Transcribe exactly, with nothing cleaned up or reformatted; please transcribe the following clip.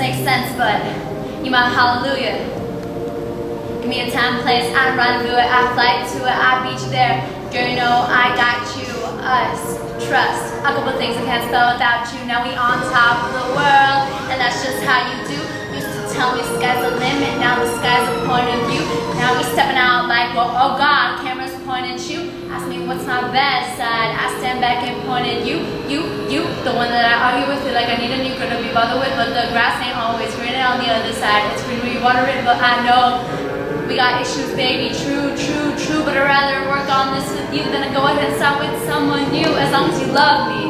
make sense, but you my hallelujah. Give me a time, place, I rendezvous it, I fly to it, I beat you there. Girl, you know I got you, us, trust. A couple things I can't spell without you. Now we on top of the world, and that's just how you do. Used to tell me sky's the limit, now the sky's the point of view. Now we stepping out like, well, oh God, cameras pointing at you. Ask me what's my bad side, I stand back and point at you. You, you, the one that I argue with, feel like I need a new girl to be bothered with. But the grass ain't always green on the other side. It's green when you water it, but I know we got issues, baby, true, true, true, but I'd rather work on this with you than to go ahead and start with someone new, as long as you love me.